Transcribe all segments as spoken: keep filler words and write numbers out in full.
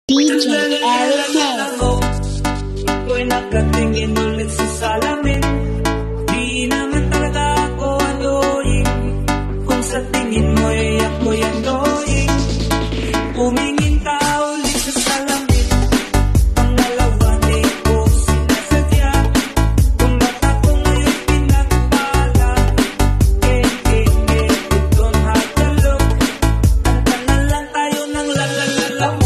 D J Eric Ako'y nakatingin ulit sa salamin. Di naman talaga ako annoying. Kung sa tingin mo'y ako'y annoying. Humingin ka ulit sa salamin. Pangalawa di ko sinasadya. Kung bata ko ngayon pinagpala. Eh, eh, eh, you don't have to look. Kanta na lang tayo ng lalalala mo.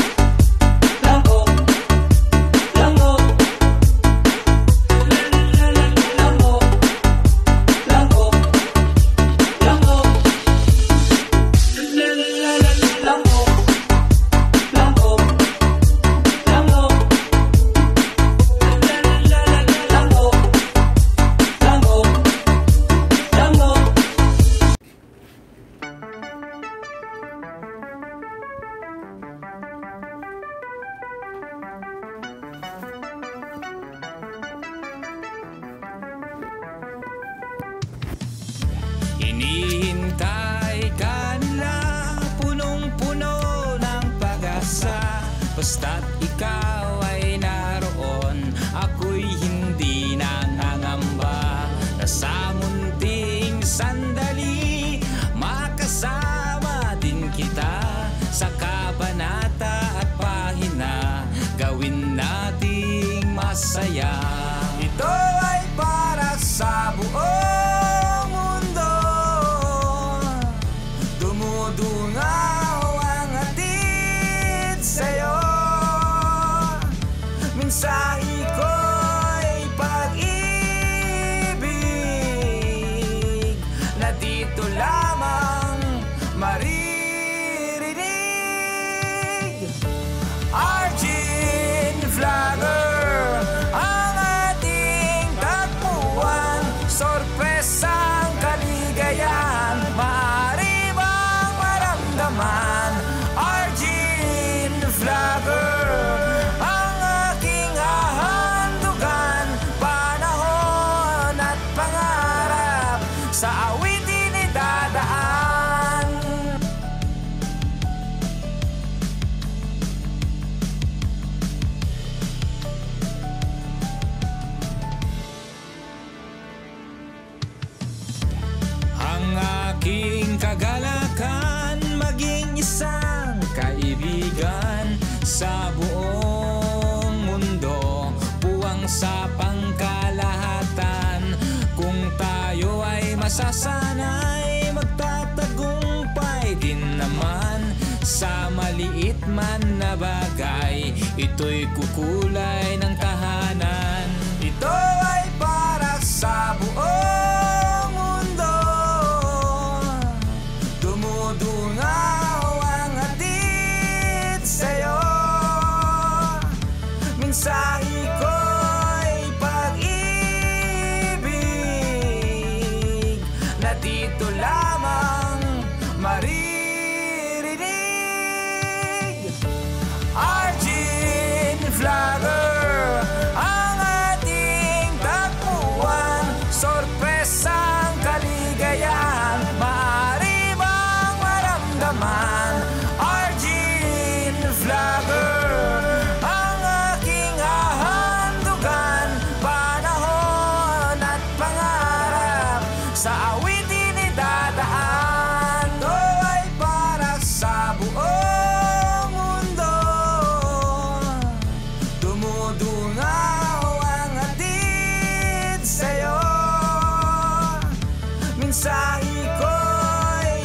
Hinihintay ka nila, punong-puno ng pag-asa. Basta't ikaw ay naroon, ako'y hindi nangangamba. Na sa munting sandali, makasama din kita. Sa kabanata at pahina, gawin nating masaya. Ito ay para sa buong Dungaw ang hatid sa'yo. Mensahe ko'y pag-ibig na dito lamang maririnig. Argin Vlogger ang ating tagpuan. Sorpresang kaligayahan, maaari bang maramdaman? Argin Vlogger ang aking hahandugan. Panahon at pangarap sa awitin idadaan. Ang aking kagalakan, maging isang kaibigan sa buong mundo, puwang sa pangkalahatan. Kung tayo ay masasanay, magtatagumpay din naman. Sa maliit man na bagay, ito'y kukulay ng tahanan. Ito ay para sa buong mundo. Dumudungaw ang hatid sa'yo. Mensahe ko'y pag-ibig na dito lamang maririnig. Argin Vlogger ang ating tagpuan. Sorpresang kaligayahan, maaari bang maramdaman? Argin Vlogger ang aking hahandugan. Panahon at pangarap sa awitin idadaan. Ito ay para sa buong mundo. Dumudungaw ang hatid sa'yo. Mensahe ko'y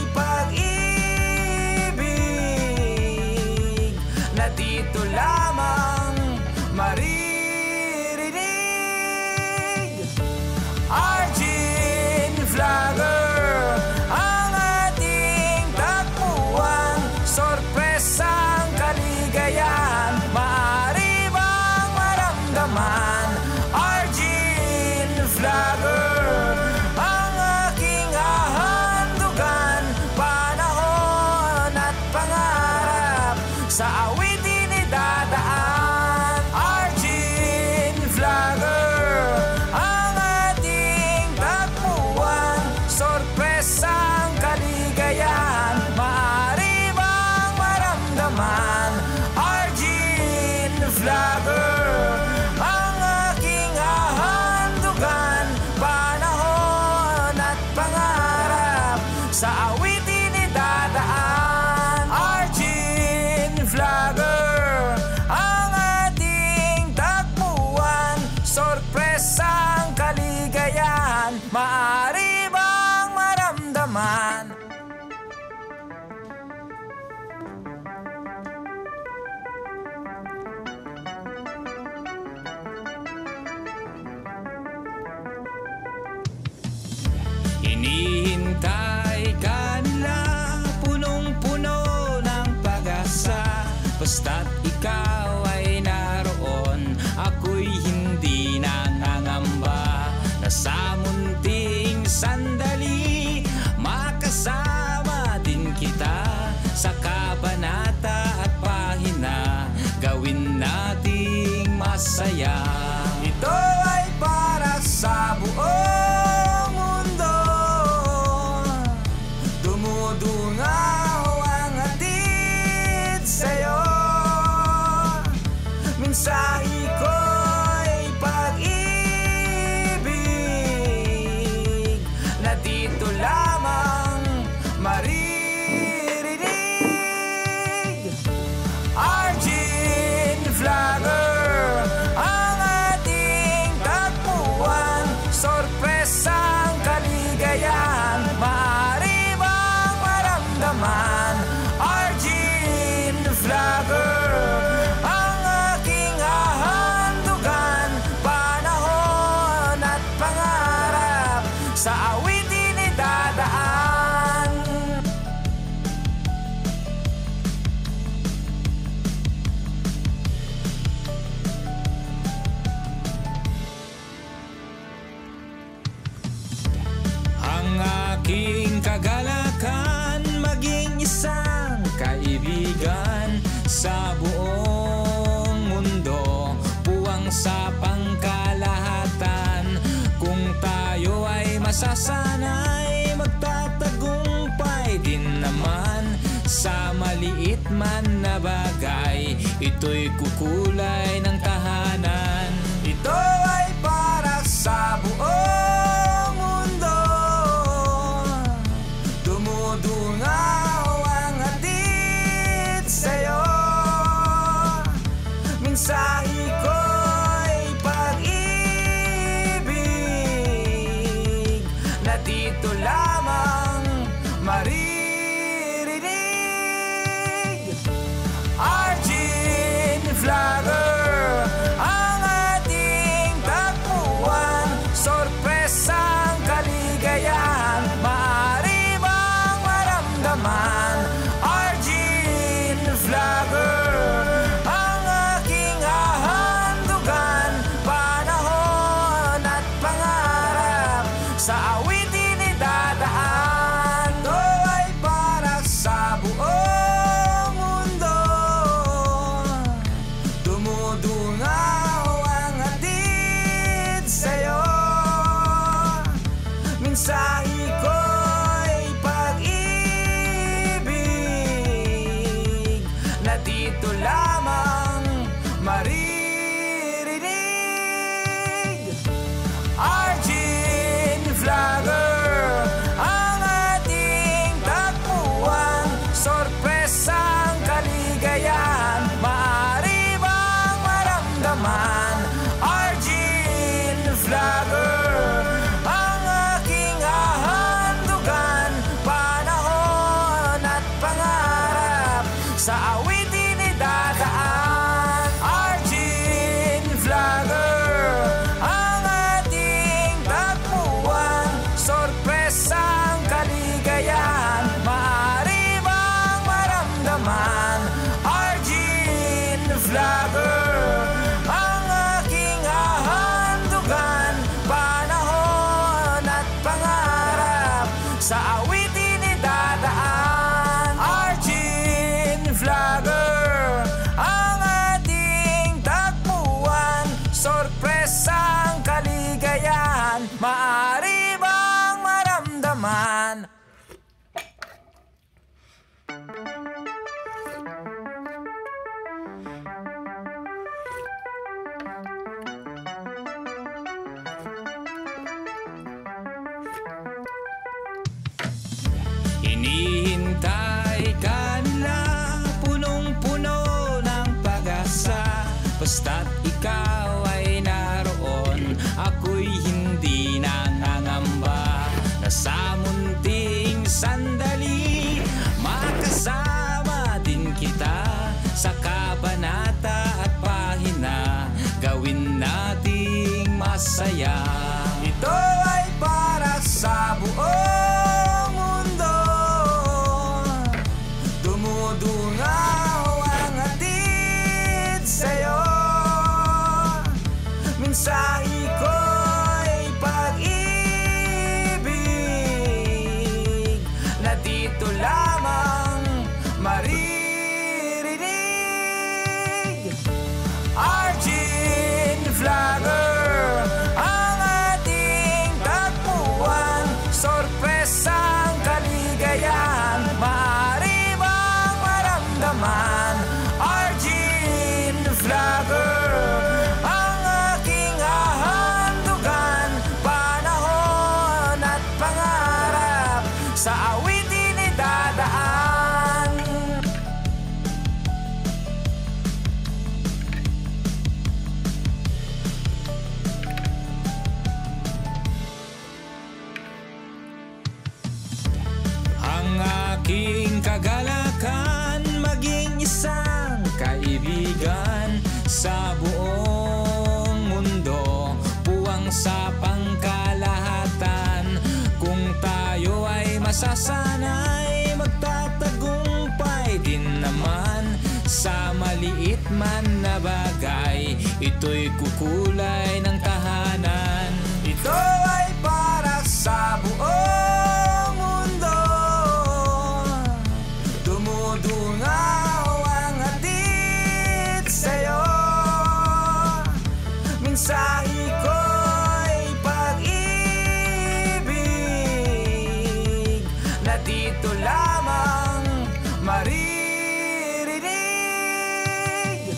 pag-ibig na dito lamang maririnig. Argin Vlogger ang ating tagpuan. Sorpresang kaligayahan, maaari bang maramdaman? Argin Vlogger ang aking hahandugan. Panahon at pangarap sa awitin idadaan. Argin Vlogger ang ating tagpuan. Sorpresang kaligayahan, maaari bang maramdaman? Argin vlogger, ang aking hahandugan, panahon at pangarap, sa awitin idadaan. Arjin Vlogger, ang ating takbuhan, sorpresang kaligayahan, maaari bang maramdaman? Hinihintay ka nila, punong-puno ng pag-asa, basta't ikaw ay naroon, ako'y hindi nangangamba, na sa munting sandali makasama din kita, sa kabanata at pahina gawin nating masaya. Ito ay para sa buong mundo, dumudungaw ang hatid sa'yo, mensahe ko'y pag-ibig, na dito lamang maririnig. Arjin Vlogger, ang ating takbuhan, sorpresang kaligayahan, maaari bang maramdaman? Arjin Vlogger, ang aking hahandugan, panahon at pangarap, sa awitin idadaan. Ang aking kagalakan, maging isang kaibigan sa buong mundo, puwang sa pangkalahatan. Kung tayo ay masasanay, magtatagumpay din naman, sa maliit man na bagay, ito'y kukulay ng tahanan. Ito ay para sa buong mundo, dumudungaw ang hatid sa'yo, mensahe ko'y pag-ibig, na dito lamang maririnig. Arjin Vlogger, ang ating takbuhan, sorpresang kaligayahan, maaari bang maramdaman? Arjin Vlogger, ang aking hahandugan, panahon at pangarap, sa awitin idadaan. Ito ay para sa buong mundo, dumudungaw ang hatid sa'yo, mensahe ko'y pag-ibig, na dito lamang maririnig. Arjin Vlogger, ang ating takbuhan, sorpresang kaligayahan, maaari bang maramdaman? Arjin Vlogger, ang aking hahandugan, panahon at pangarap, sa awitin idadaan. Arjin Vlogger, ang ating takbuhan, sorpresang kaligayahan, maaari bang maramdaman? Arjin Vlogger, ang aking hahandugan, panahon at pangarap, sa awitin idadaan. Arjin Vlogger, ang ating takbuhan, sorpresang kaligayahan, maaari bang maramdaman? Hinihintay ka nila, punong-puno ng pag-asa. Basta't ikaw ay naroon, ako'y hindi nangangamba na sa munting sandali makasama din kita sa kabanata at pahina, gawin nating masaya. Ito ay para sa buong mundo, dumudungaw ang hatid sa'yo. Mensahe ko'y pag-ibig na dito lamang maririnig. Argin Vlogger, ang ating tagpuan, sorpresang kaligayahan, maaari bang maramdaman? Argin Vlogger, ang aking hahandugan, panahon at pangarap, sa awitin idadaan. Ang aking kagalakan, maging isang kaibigan sa buong mundo, puwang sa pangkalahatan. Kung tayo ay masasanay, magtatagumpay din naman sa maliit man na bagay. Ito'y kukulay ng tahanan. Ito ay para sa buong mundo, dumudungaw ang hatid sa'yo. Mensahe ko'y pag-ibig na dito lamang maririnig.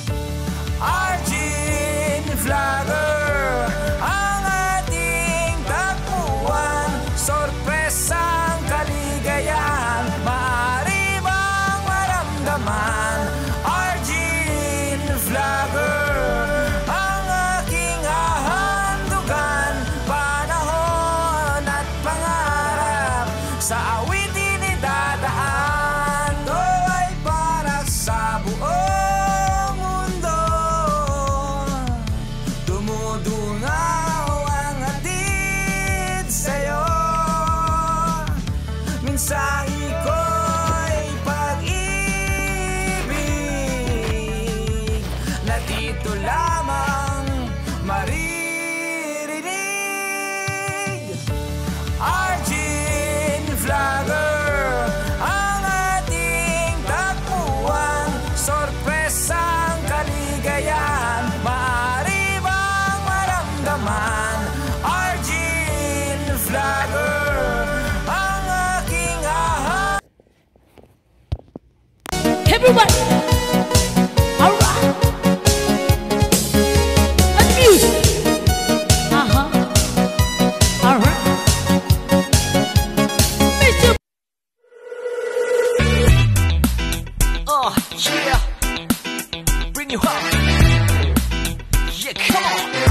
Argin Vlogger, ang ating tagpuan, sorpresang kaligayahan, maaari bang maramdaman? Argin Vlogger, ang aking hahandugan, panahon at pangarap, sa awitin idadaan. Ito ay para sa buong mundo, dumudungaw ang hatid sa'yo. Mensahe ko'y pag-ibig na dito lamang maririnig. Argin Vlogger, ang ating tagpuan, sorpresang kaligayahan, maaari bang maramdaman? Argin Vlogger, ang aking hahandugan. Everybody, all right. And music. Uh-huh. All right. Mister Oh, yeah. Bring you up. Yeah, come on.